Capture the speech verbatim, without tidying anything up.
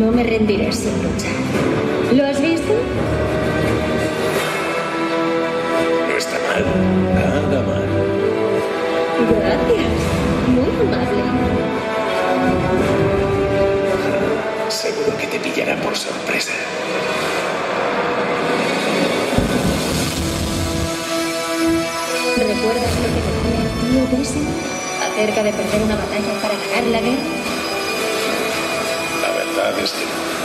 No me rendiré sin luchar. ¿Lo has visto? No está mal. Nada mal. Gracias. Muy amable. Seguro que te pillará por sorpresa. ¿Recuerdas lo que decía el tío Bessie acerca de perder una batalla para ganar la guerra? La verdad es que no.